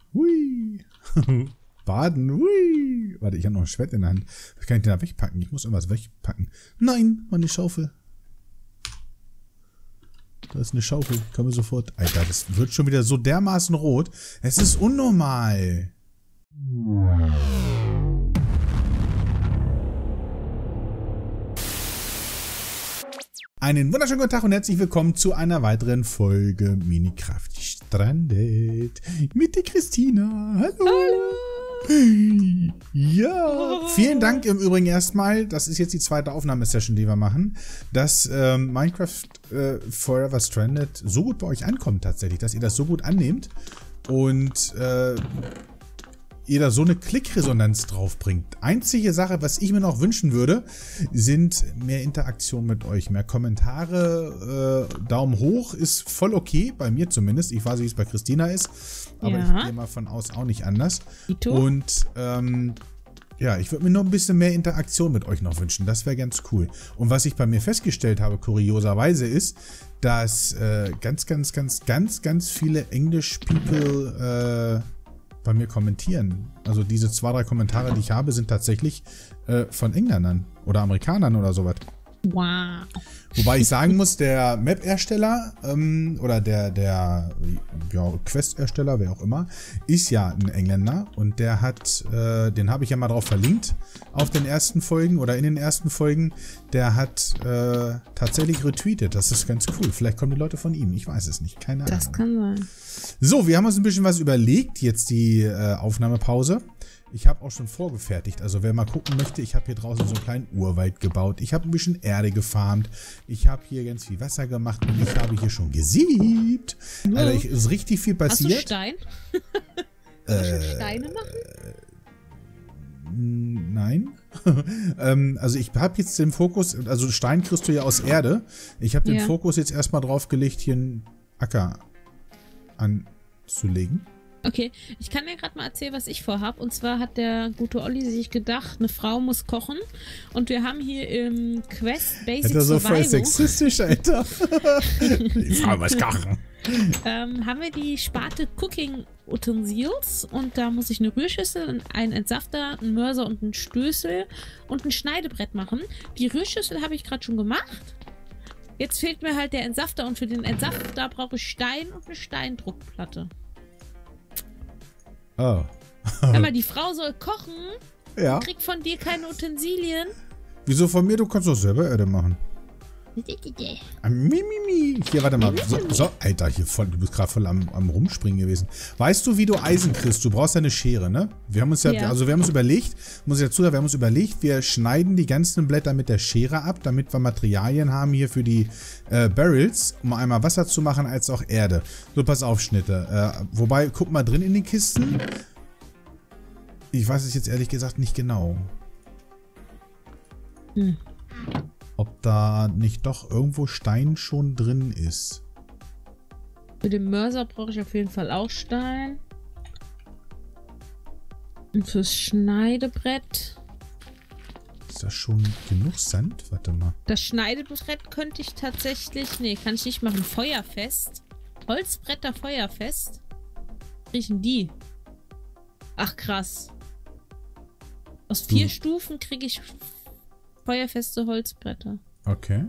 Hui. Baden. Hui. Warte, ich habe noch ein Schwert in der Hand. Was kann ich denn da wegpacken? Ich muss irgendwas wegpacken. Nein, meine Schaufel. Da ist eine Schaufel. Kann man sofort. Alter, das wird schon wieder so dermaßen rot. Es ist unnormal. Einen wunderschönen guten Tag und herzlich willkommen zu einer weiteren Folge Minecraft Strandet mit der Christina. Hallo. Hallo. Ja, vielen Dank im Übrigen erstmal. Das ist jetzt die zweite Aufnahmesession, die wir machen, dass Minecraft Forever Stranded so gut bei euch ankommt tatsächlich, dass ihr das so gut annehmt und ihr da so eine Klickresonanz drauf bringt. Einzige Sache, was ich mir noch wünschen würde, sind mehr Interaktion mit euch. Mehr Kommentare, Daumen hoch ist voll okay, bei mir zumindest. Ich weiß nicht, wie es bei Christina ist, aber ja. Ich gehe mal von aus auch nicht anders. Ito? Und ja, ich würde mir noch ein bisschen mehr Interaktion mit euch noch wünschen. Das wäre ganz cool. Und was ich bei mir festgestellt habe, kurioserweise, ist, dass ganz viele English-People bei mir kommentieren. Also diese 2-3 Kommentare, die ich habe, sind tatsächlich von Engländern oder Amerikanern oder sowas. Wow. Wobei ich sagen muss, der Map-Ersteller oder der Quest-Ersteller, wer auch immer, ist ja ein Engländer und der hat, den habe ich ja mal drauf verlinkt auf den ersten Folgen oder in den ersten Folgen, der hat tatsächlich retweetet. Das ist ganz cool. Vielleicht kommen die Leute von ihm. Ich weiß es nicht. Keine Ahnung. Das kann sein. So, wir haben uns ein bisschen was überlegt, jetzt die Aufnahmepause. Ich habe auch schon vorgefertigt, also wer mal gucken möchte, ich habe hier draußen so einen kleinen Urwald gebaut. Ich habe ein bisschen Erde gefarmt. Ich habe hier ganz viel Wasser gemacht und ich habe hier schon gesiebt. Oh. Also ist richtig viel passiert. Hast du Stein? Kannst du Steine machen? Nein. Also ich habe jetzt den Fokus, also Stein kriegst du ja aus Erde. Ich habe den Fokus jetzt erstmal drauf gelegt, hier einen Acker anzulegen. Okay, ich kann dir gerade mal erzählen, was ich vorhab. Und zwar hat der gute Olli sich gedacht, eine Frau muss kochen. Und wir haben hier im Quest Basic Survival. So voll Survival. Sexistisch, Alter. Die Frau muss kochen. Haben wir die Sparte Cooking Utensils. Und da muss ich eine Rührschüssel, einen Entsafter, einen Mörser und einen Stößel und ein Schneidebrett machen. Die Rührschüssel habe ich gerade schon gemacht. Jetzt fehlt mir halt der Entsafter. Und für den Entsafter brauche ich Stein und eine Steindruckplatte. Oh. Hör mal, die Frau soll kochen. Ja. Und kriegt von dir keine Utensilien. Wieso von mir? Du kannst doch selber Erde machen. Mimimi. Hier, warte mal. So, Alter, hier voll, du bist gerade voll am Rumspringen gewesen. Weißt du, wie du Eisen kriegst? Du brauchst ja eine Schere, ne? Wir haben uns ja, also wir haben uns überlegt, muss ich dazu sagen, wir haben uns überlegt, wir schneiden die ganzen Blätter mit der Schere ab, damit wir Materialien haben hier für die Barrels, um einmal Wasser zu machen, als auch Erde. So, pass auf, Schnitte. Wobei, guck mal drin in den Kisten. Ich weiß es jetzt ehrlich gesagt nicht genau. Ob da nicht doch irgendwo Stein schon drin ist. Für den Mörser brauche ich auf jeden Fall auch Stein. Und fürs Schneidebrett. Ist das schon genug Sand? Warte mal. Das Schneidebrett könnte ich tatsächlich... Nee, kann ich nicht machen. Feuerfest. Holzbretter feuerfest. Riechen die? Ach, krass. Aus 4 Stufen kriege ich feuerfeste Holzbretter. Okay.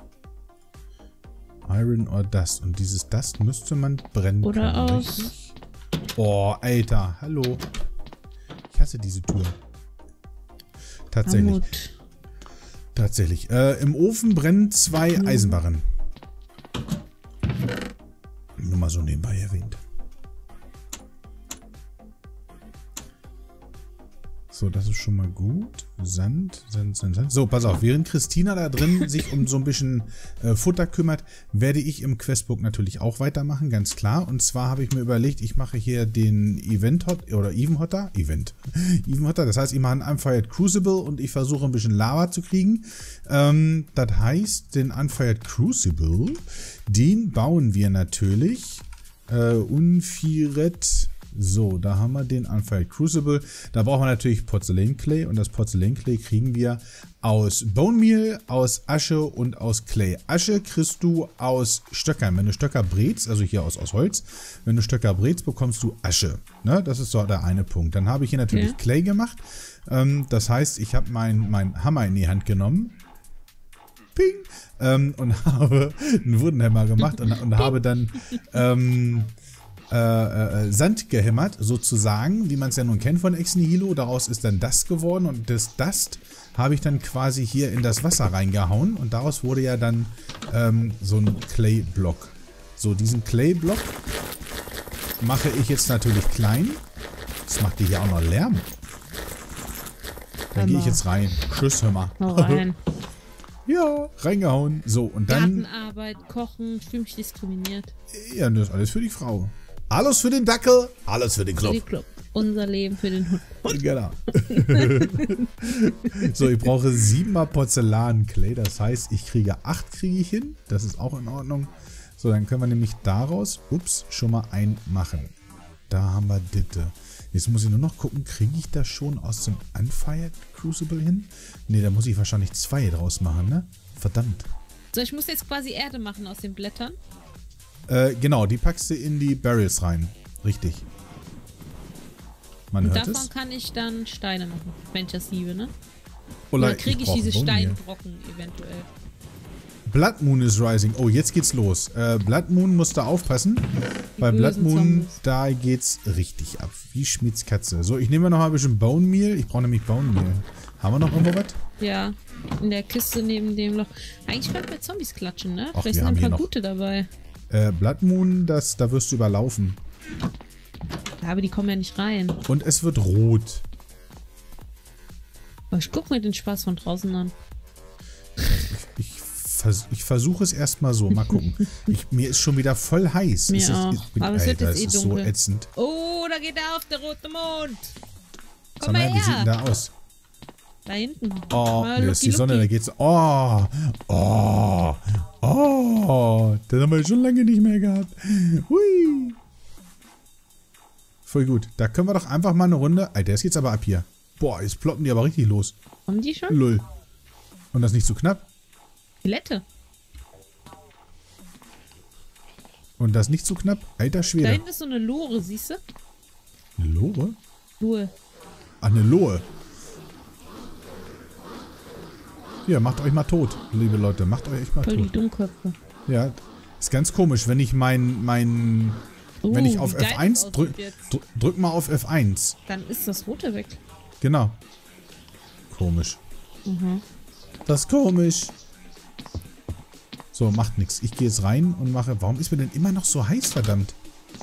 Iron or Dust. Und dieses Dust müsste man brennen oder können, aus... richtig? Oh, Alter. Hallo. Ich hasse diese Tür. Tatsächlich. Mammut. Tatsächlich. Im Ofen brennen 2 Eisenbarren. Nur mal so nebenbei erwähnt. So, das ist schon mal gut. Sand. So, pass auf. Während Christina da drin sich um so ein bisschen Futter kümmert, werde ich im Questbook natürlich auch weitermachen, ganz klar. Und zwar habe ich mir überlegt, ich mache hier den Evenhotter. Das heißt, ich mache einen Unfired Crucible und ich versuche ein bisschen Lava zu kriegen. Das heißt, den Unfired Crucible, den bauen wir natürlich. Unfired So, da haben wir den Unfired Crucible. Da brauchen wir natürlich Porzellanclay und das Porzellanclay kriegen wir aus Bone Meal, aus Asche und aus Clay. Asche kriegst du aus Stöckern. Wenn du Stöcker brätst, also hier aus Holz, wenn du Stöcker brätst, bekommst du Asche. Ne? Das ist so der eine Punkt. Dann habe ich hier natürlich Clay gemacht. Das heißt, ich habe mein Hammer in die Hand genommen. Ping! Und habe einen Wurdenhammer gemacht und habe dann Sand gehämmert, sozusagen, wie man es ja nun kennt von Ex Nihilo. Daraus ist dann Dust geworden und das Dust habe ich dann quasi hier in das Wasser reingehauen und daraus wurde ja dann so ein Clay-Block. So, diesen Clay-Block mache ich jetzt natürlich klein. Das macht hier auch noch Lärm. Da gehe ich jetzt rein. Tschüss, hör mal. Rein. Ja, reingehauen. So, und dann... Gartenarbeit, Kochen, fühle mich diskriminiert. Ja, das ist alles für die Frau. Alles für den Dackel, alles für den Club. Für den Club. Unser Leben für den Hund. Genau. So, ich brauche 7-mal Porzellanclay. Das heißt, ich kriege 8 kriege ich hin. Das ist auch in Ordnung. So, dann können wir nämlich daraus, schon mal einen machen. Da haben wir Ditte. Jetzt muss ich nur noch gucken, kriege ich das schon aus dem Unfired Crucible hin? Ne, da muss ich wahrscheinlich 2 draus machen, ne? Verdammt. So, ich muss jetzt quasi Erde machen aus den Blättern. Genau, die packst du in die Barrels rein. Richtig. Man und hört davon es. kann ich dann Steine machen, wenn ich das liebe, ne? Oder Oder kriege ich diese Steinbrocken eventuell? Blood Moon is rising. Oh, jetzt geht's los. Blood Moon musst du aufpassen. Bei Blood Moon, Zombies. da geht's richtig ab. Wie Schmieds Katze. So, ich nehme noch mal ein bisschen Bone Meal. Ich brauche nämlich Bone Meal. Haben wir noch irgendwo was? Ja, in der Kiste neben dem Loch. Eigentlich könnten wir Zombies klatschen, ne? Ach, Vielleicht wir sind haben ein hier paar noch- gute dabei. Blood Moon, da wirst du überlaufen. Ja, aber die kommen ja nicht rein. Und es wird rot. Aber ich guck mir den Spaß von draußen an. Ich versuche es erstmal so. Mal gucken. Mir ist schon wieder voll heiß. Mir Es ist, auch. Aber es wird Alter, jetzt es ist so dunkel. ätzend. Oh, da geht er auf, der rote Mond. Sag Komm mal, mal wie sieht denn her. da aus? Da hinten. Oh, Mal nee, das ist die Lucky, Sonne, da Lucky. geht's. Oh, das haben wir schon lange nicht mehr gehabt. Hui. Voll gut. Da können wir doch einfach mal eine Runde. Alter, jetzt geht's aber ab hier. Boah, jetzt ploppen die aber richtig los. Kommen die schon? Lull. Und das nicht zu knapp? Skelette. Und das nicht zu knapp? Alter Da Schwede. hinten ist so eine Lore, siehst du? Eine Lore? Lure. Ach, eine Lohe. Ja, macht euch mal tot, liebe Leute. Macht euch echt mal Voll die tot. Dummköpfe. Ja, ist ganz komisch, wenn ich wenn ich auf wie geil F1 das drück, aussieht jetzt. drück mal auf F1. Dann ist das Rote weg. Genau. Komisch. Mhm. Das ist komisch. So, macht nichts. Ich gehe jetzt rein und mache... Warum ist mir denn immer noch so heiß, verdammt?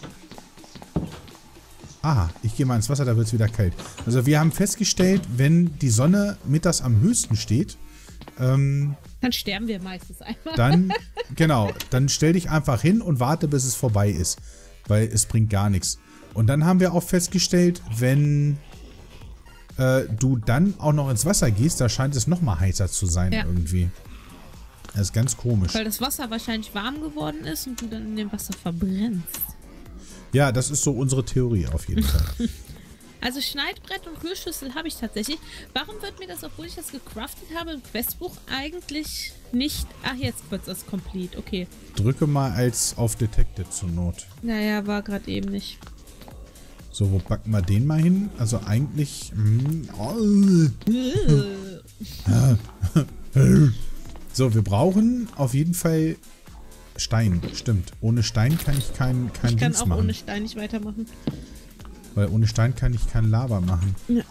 Aha, ich gehe mal ins Wasser, da wird es wieder kalt. Also wir haben festgestellt, wenn die Sonne mittags am höchsten steht, Dann sterben wir meistens einmal. dann, genau, dann stell dich einfach hin und warte, bis es vorbei ist. Weil es bringt gar nichts. Und dann haben wir auch festgestellt, wenn du dann auch noch ins Wasser gehst, da scheint es noch mal heißer zu sein irgendwie. Das ist ganz komisch. Weil das Wasser wahrscheinlich warm geworden ist und du dann in dem Wasser verbrennst. Ja, das ist so unsere Theorie auf jeden Fall. Also Schneidbrett und Rührschüssel habe ich tatsächlich. Warum wird mir das, obwohl ich das gecraftet habe, im Questbuch eigentlich nicht... Ach, jetzt wird es complete. Okay. Drücke mal als auf Detected zur Not. Naja, war gerade eben nicht. So, wo packen wir den mal hin? Also eigentlich... So, wir brauchen auf jeden Fall Stein. Stimmt. Ohne Stein kann ich kein Ich kann Dings auch machen. ohne Stein nicht weitermachen. Weil ohne Stein kann ich kein Lava machen. Ja.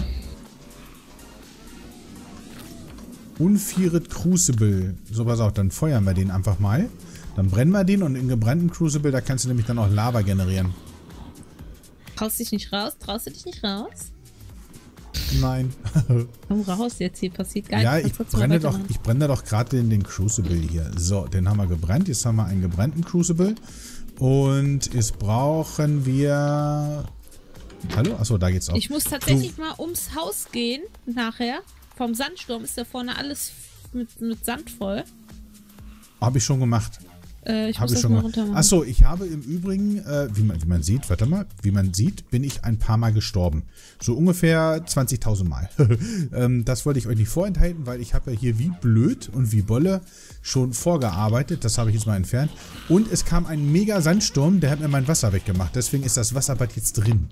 Unfired Crucible. So, pass auf, dann feuern wir den einfach mal. Dann brennen wir den und in gebrannten Crucible, da kannst du nämlich dann auch Lava generieren. Traust dich nicht raus? Traust du dich nicht raus? Nein. Komm raus jetzt, hier passiert gar Ja, nichts. ich Lass uns mal brenne doch, weitermachen. ich brenne doch gerade den Crucible hier. So, den haben wir gebrannt. Jetzt haben wir einen gebrannten Crucible. Und jetzt brauchen wir... Hallo? Achso, da geht's auch. Ich muss tatsächlich mal ums Haus gehen, nachher. Vom Sandsturm ist da vorne alles mit Sand voll. Habe ich schon gemacht. Ich Habe muss ich das schon mal mal. runter machen. Achso, ich habe im Übrigen, wie man sieht, warte mal, wie man sieht, bin ich ein paar Mal gestorben. So ungefähr 20.000 Mal. Das wollte ich euch nicht vorenthalten, weil ich habe ja hier wie blöd und wie Bolle schon vorgearbeitet. Das habe ich jetzt mal entfernt. Und es kam ein mega Sandsturm, der hat mir mein Wasser weggemacht. Deswegen ist das Wasserbad jetzt drin.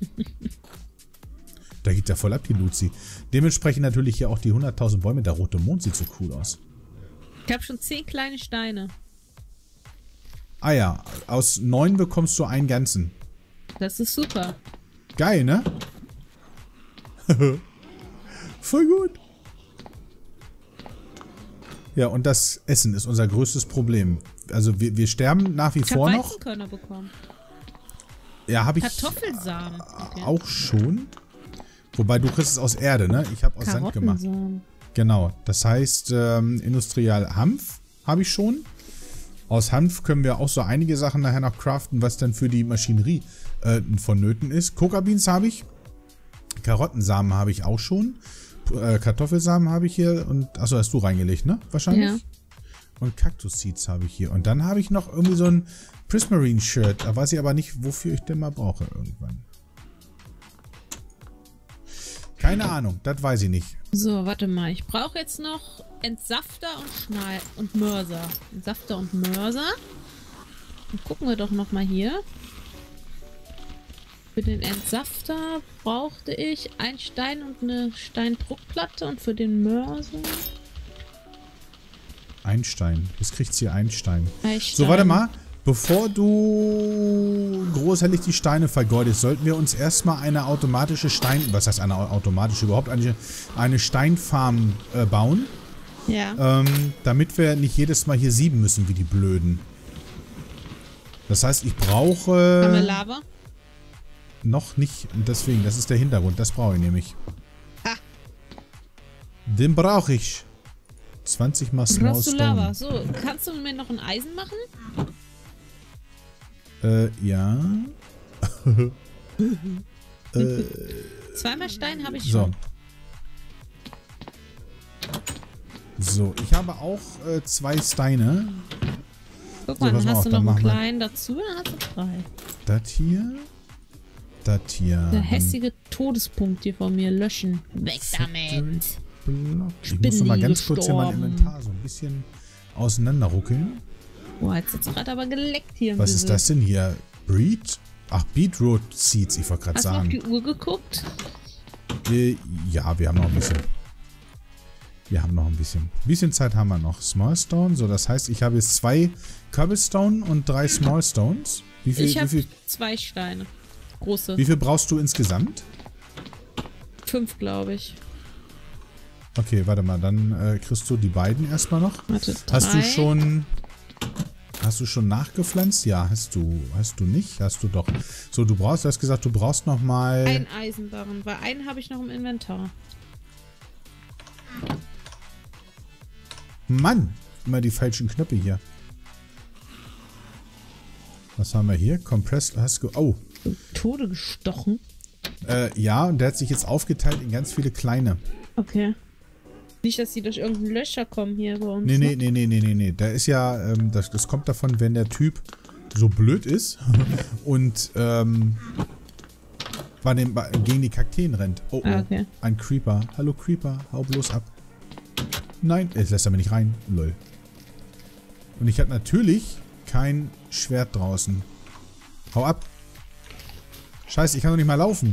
Da geht ja voll ab, die Luzi. Dementsprechend natürlich hier auch die 100.000 Bäume. Der rote Mond sieht so cool aus. Ich habe schon 10 kleine Steine. Ah ja, aus 9 bekommst du einen ganzen. Das ist super. Geil, ne? Voll gut. Ja, und das Essen ist unser größtes Problem. Also wir sterben nach wie vor Ich habe noch. Weizenkörner bekommen. Ja, habe ich Kartoffelsamen. Okay. auch schon. Wobei du kriegst es aus Erde, ne? Ich habe aus Sand gemacht. Karottensamen. Genau. Das heißt, industrial Hanf habe ich schon. Aus Hanf können wir auch so einige Sachen nachher noch craften, was dann für die Maschinerie vonnöten ist. Coca-Beans habe ich. Karottensamen habe ich auch schon. Kartoffelsamen habe ich hier. Und achso, hast du reingelegt, ne? Wahrscheinlich. Ja. Und Cactus-Seeds habe ich hier. Und dann habe ich noch irgendwie so ein Prismarine-Shirt. Da weiß ich aber nicht, wofür ich denn mal brauche irgendwann. Keine Ahnung, das weiß ich nicht. So, warte mal. Ich brauche jetzt noch Entsafter und Mörser. Entsafter und Mörser. Dann gucken wir doch nochmal hier. Für den Entsafter brauchte ich einen Stein und eine Steindruckplatte und für den Mörser Einstein. Jetzt kriegt sie Einstein. Eichstein. So, warte mal. Bevor du großhellig die Steine vergeudest, sollten wir uns erstmal eine automatische was heißt eine automatische überhaupt? Eine Steinfarm bauen. Ja. Damit wir nicht jedes Mal hier sieben müssen, wie die Blöden. Das heißt, ich brauche... Haben wir Lava? Noch nicht. Deswegen, das ist der Hintergrund. Das brauche ich nämlich. Ha. Den brauche ich. 20 mal Small Brauchst du Lava? Stone. So, kannst du mir noch ein Eisen machen? Ja. Zweimal Stein habe ich So. schon. So, ich habe auch 2 Steine. Guck So, mal, pass dann mal hast auf, du dann noch einen machen wir- kleinen dazu, dann hast du 3. Das hier. Das hier. Der hässliche Todespunkt hier von mir löschen. Weg damit. Block. Ich bin muss noch mal nie ganz kurz hier mein gestorben. Inventar so ein bisschen auseinanderruckeln. Boah, jetzt hat's gerade aber geleckt hier. Was ist das denn hier? Breed? Ach, Beetroot Seeds, ich wollte gerade Hast du auf sagen. die Uhr geguckt? Ja, wir haben noch ein bisschen. Wir haben noch ein bisschen. Ein bisschen Zeit haben wir noch. Small Stone, so das heißt, ich habe jetzt 2 Cobblestone und 3 Small Stones. Wie Ich habe viel 2 Steine. Große. wie viel brauchst du insgesamt? 5, glaube ich. Okay, warte mal, dann kriegst du die beiden erstmal noch. Warte, 3. Hast du schon nachgepflanzt? Ja, hast du nicht? Hast du doch. So, du hast gesagt, du brauchst noch mal... Ein Eisenbarren, weil einen habe ich noch im Inventar. Mann, immer die falschen Knöpfe hier. Was haben wir hier? Compressed, oh, Tode gestochen. ja, und der hat sich jetzt aufgeteilt in ganz viele kleine. Okay. Nicht, dass die durch irgendeinen Löcher kommen hier bei uns. Nee. Ne? Der ist ja, das kommt davon, wenn der Typ so blöd ist und gegen die Kakteen rennt. Oh, Ah, okay. ein Creeper. Hallo Creeper, hau bloß ab. Nein, jetzt lässt er mich nicht rein. Lol. Und ich habe natürlich kein Schwert draußen. Hau ab. Scheiße, ich kann doch nicht mal laufen.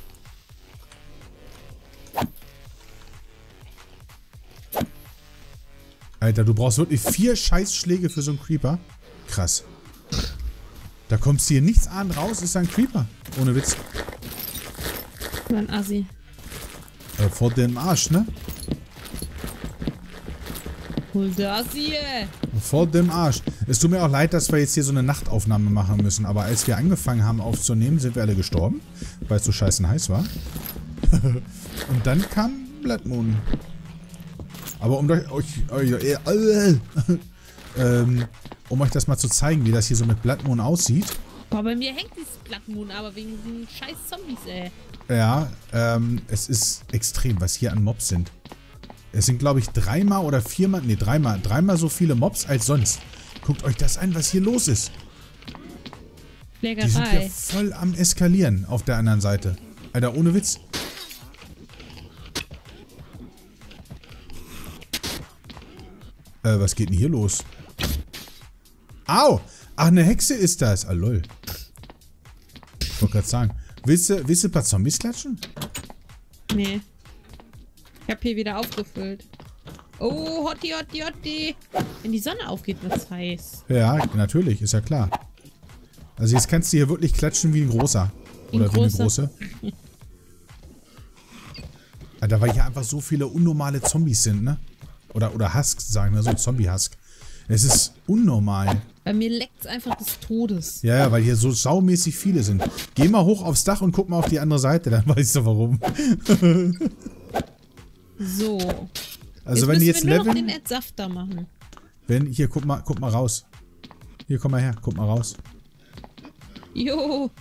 Alter, du brauchst wirklich 4 Scheißschläge für so einen Creeper. Krass. Da kommst du hier nichts an raus, ist ein Creeper. Ohne Witz. So ein Assi. Vor dem Arsch, ne? Hol das hier. Vor dem Arsch. Es tut mir auch leid, dass wir jetzt hier so eine Nachtaufnahme machen müssen, aber als wir angefangen haben aufzunehmen, sind wir alle gestorben, weil es so scheißen heiß war. Und dann kam Blood Moon. Aber um euch das mal zu zeigen, wie das hier so mit Blood Moon aussieht. Boah, bei mir hängt dieses Blattmoon aber wegen diesen scheiß Zombies, ey. Ja, es ist extrem, was hier an Mobs sind. Es sind, glaube ich, dreimal so viele Mobs als sonst. Guckt euch das an, was hier los ist. Die sind ja Schlägerei. voll am Eskalieren auf der anderen Seite. Alter, ohne Witz. Was geht denn hier los? Au! Ach, eine Hexe ist das. Ah, lol. Ich wollte gerade sagen. Willst du ein paar Zombies klatschen? Nee. Ich habe hier wieder aufgefüllt. Oh, Hotti, Hotti, Hotti. Wenn die Sonne aufgeht, wird's heiß. Ja, natürlich. Ist ja klar. Also jetzt kannst du hier wirklich klatschen wie ein großer. Oder wie eine große. Alter, weil hier einfach so viele unnormale Zombies sind, ne? Oder Husks, sagen wir so. Zombie-Husk. Es ist unnormal. Bei mir leckt's einfach des Todes. Ja, weil hier so saumäßig viele sind. Geh mal hoch aufs Dach und guck mal auf die andere Seite, dann weißt du warum. So. Also wenn die jetzt müssen wir nur noch leveln... den Entsafter machen. Hier, guck mal raus. Hier, komm mal her, guck mal raus. Jo.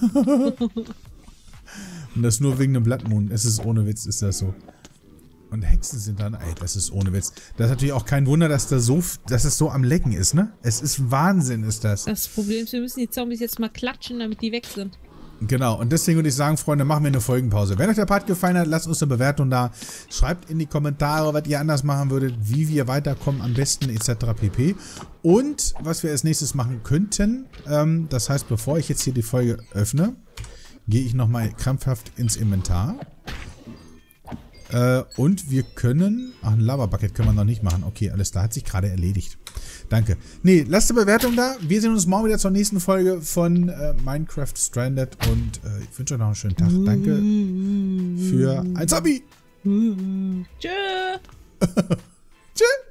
Und das nur wegen dem Blood Moon. Es ist ohne Witz, ist das so. Und Hexen sind dann... Ey, das ist ohne Witz. Das ist natürlich auch kein Wunder, dass es so am Lecken ist, ne? Es ist Wahnsinn, ist das. Das Problem ist, wir müssen die Zombies jetzt mal klatschen, damit die weg sind. Genau, und deswegen würde ich sagen, Freunde, machen wir eine Folgenpause. Wenn euch der Part gefallen hat, lasst uns eine Bewertung da. Schreibt in die Kommentare, was ihr anders machen würdet, wie wir weiterkommen, am besten etc. pp. Und was wir als nächstes machen könnten, das heißt, bevor ich jetzt hier die Folge öffne, gehe ich nochmal krampfhaft ins Inventar. Und wir können... Ach, ein Lava-Bucket können wir noch nicht machen. Okay, alles klar, hat sich gerade erledigt. Danke. Nee, lasst eine Bewertung da. Wir sehen uns morgen wieder zur nächsten Folge von Minecraft Stranded. Und ich wünsche euch noch einen schönen Tag. Danke für ein Zombie. Tschö. Tschüss.